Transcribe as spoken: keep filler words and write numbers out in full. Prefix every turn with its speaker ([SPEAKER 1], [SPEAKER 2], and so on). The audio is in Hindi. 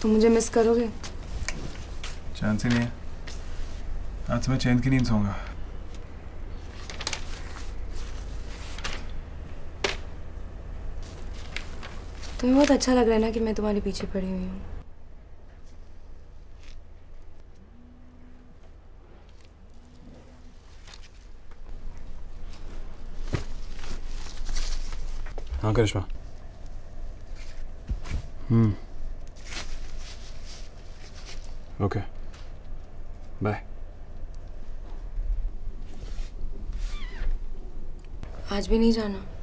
[SPEAKER 1] तुम मुझे मिस करोगे?
[SPEAKER 2] चांस ही नहीं है। आज मैं चैन की नींद सोऊंगा।
[SPEAKER 1] तुम्हें बहुत अच्छा लग रहा है ना कि मैं तुम्हारे पीछे पड़ी हुई हूँ।
[SPEAKER 3] हाँ करिश्मा। हम्म ओके बाय।
[SPEAKER 1] आज भी नहीं जाना?